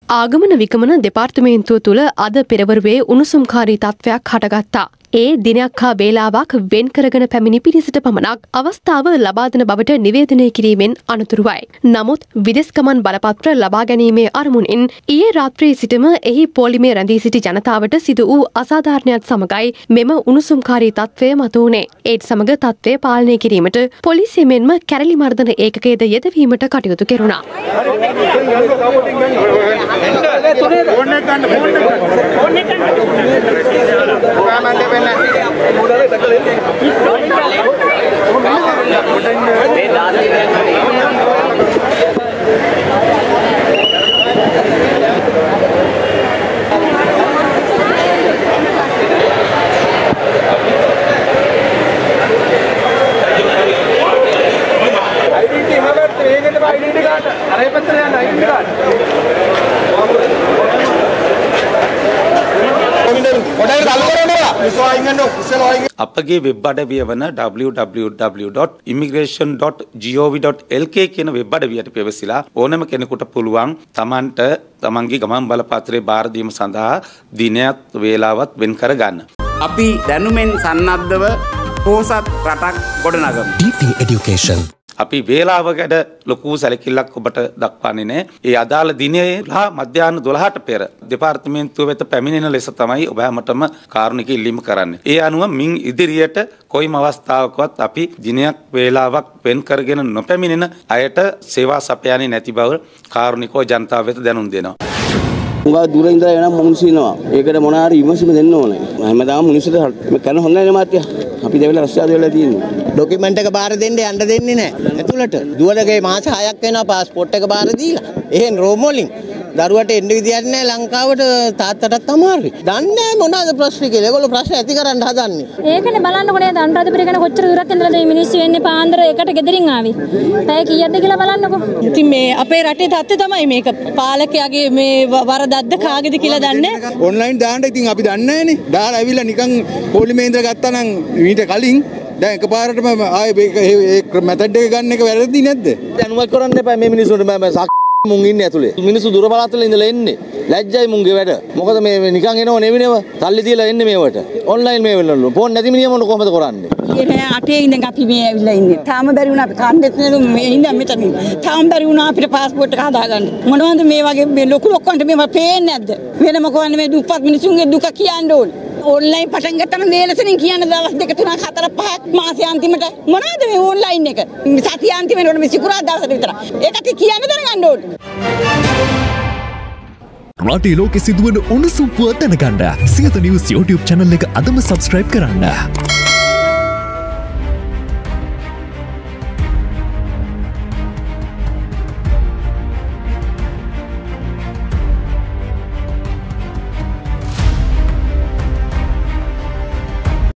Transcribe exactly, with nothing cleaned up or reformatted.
ආගමන විගමන දෙපාර්තමේන්තුව තුළ අද පෙරවරුවේ උණුසුම්කාරී තත්ත්වයක් හටගත්තා. ඒ දිනයක් හා වේලාවක් වෙන් කරගෙන පැමිණි පිරිසට පමණක් අවස්ථාව ලබා දෙන බවට නිවේදනය කිරීමෙන් අනතුරුවයි. නමුත් විදෙස් ගමන් බලපත්‍ර ලබා ගැනීමේ අරමුණින් ඊයේ රාත්‍රියේ සිටම එහි පොලිමේ රැඳී සිටි ජනතාවට සිදු වූ අසාධාරණයක් සමගයි මෙම උණුසුම්කාරී තත්ත්වය මතුවුණේ. ඒත් සමග තත්ත්වය පාලනය කිරීමට පොලිසිය මෙන්ම කැරලි මර්දන ඒකකයේද යෙදවීමට කටයුතු කෙරුණා. අපගේ වෙබ් අඩවිය වන w w w dot immigration dot gov dot l k කියන වෙබ් අඩවියට පැවසිලා ඕනෑම කෙනෙකුට පුළුවන් තමන්ට තමන්ගේ ගමන් බලපත්‍රයේ බාර දීම සඳහා දිනයත් වේලාවත් වෙන් කර ගන්න. අපි දැනුමෙන් සන්නද්ධව පොහොසත් රටක් ගොඩනගමු. D P Education අපි වේලාවකට ලොකු සැලකිල්ලක් ඔබට දක්වන්නේ නැහැ. ඒ අදාළ දිනේ හා මධ්‍යහන දොළහට පෙර දෙපාර්තමේන්තුව වෙත පැමිණෙන ලෙස තමයි ඔබ හැමතෙම කාරුණික ඉල්ලීම කරන්නේ. ඒ අනුව මින් ඉදිරියට කොයිම අවස්ථාවකවත් අපි දිනයක් වේලාවක් වෙන් කරගෙන නොපැමිණෙන අයට සේවා සපයන්නේ නැති බව කාරුණිකව ජනතාව වෙත දැනුම් දෙනවා. උඟා දුර ඉඳලා එන මිනිස්සු ඉන්නවා. ඒකට මොන හරි විමසීම දෙන්න ඕනේ. හැමදාම මිනිස්සුන්ට මේ කරන හොඳ නැහැ මාත්‍යා. අපි දෙවිලා රස්තියාද වෙලා තියෙන්නේ. ඩොකියුමන්ට් එක බාර දෙන්න යන්න දෙන්නේ නැහැ. ඇතුළට දුවලගේ මාස හයක් වෙනවා පාස්පෝර්ට් එක බාර දීලා. එහෙන් රෝම් වලින් දරුවට එන්න විදියක් නැහැ ලංකාවට තාත්තටත් අමාරුයි. දන්නේ මොනවාද ප්‍රශ්න කියලා. ඒගොල්ලෝ ප්‍රශ්න ඇති කරන්න හදන්නේ. ඒකනේ බලන්නකො නේද අනුරාධපුරේ ගැන කොච්චර දුරක් ඉඳලාද මේ මිනිස්සු එන්නේ පාන්දර එකට ගෙදරින් ආවේ. පැය කීයක්ද කියලා බලන්නකො. ඉතින් මේ අපේ රටේ තත්ත්වය තමයි මේක. පාලකයාගේ මේ වරදක්ද කාගේද කියලා දන්නේ. ඔන්ලයින් දාන්න ඉතින් අපි දන්නේ නැහනේ. දාලා ඇවිල්ලා නිකන් පොලිමේ ඉඳලා ගත්තා නම් ඊට කලින් දැන් එකපාරටම ආයේ ඒ මෙතඩ් එක ගන්න එක වැරදි නැද්ද? දැනුවත් කරන්න එපා මේ මිනිස්සුන්ට මම මුං ඉන්නේ ඇතුලේ. මිනිස්සු දුර බලාතල ඉඳලා එන්නේ. ලැජ්ජයි මුංගේ වැඩ. මොකද මේ නිකන් එනව නෙවෙනව. සල්ලි දීලා එන්නේ මේවට. ඔන්ලයින් මේ වෙලවලු. ෆෝන් නැති මිනිහ මොන කොහමද කරන්නේ? ඊයේ අටේ ඉඳන් අපි මේ ඇවිල්ලා ඉන්නේ. තාම බැරි වුණා අපි කන්දෙත් නේද මේ ඉඳන් මෙතන. තාම බැරි වුණා අපිට පාස්පෝර්ට් එක හදාගන්න. මොනවද මේ වගේ මේ ලොකු ලොක්කන්ට මේව පේන්නේ නැද්ද? වෙන මොකවන්නේ මේ දුප්පත් මිනිසුන්ගේ දුක කියන්න ඕනේ. ඔන්ලයින් පටන් ගත්තම මේලසෙන් කියන දවස් දෙක තුනක් හතර පහක් මාසේ අන්තිමට මොනවද මේ ඔන්ලයින් එක? සතිය අන්තිම වෙනකොට මේ සිකුරාදා දවසට විතර. ඒකට කියන්න දැනගන්න ඕනේ. රටේ ලෝකෙ සිදුවන උණුසුම් පුවත් දැනගන්න සියත නිවුස් YouTube channel එක අදම subscribe කරන්න.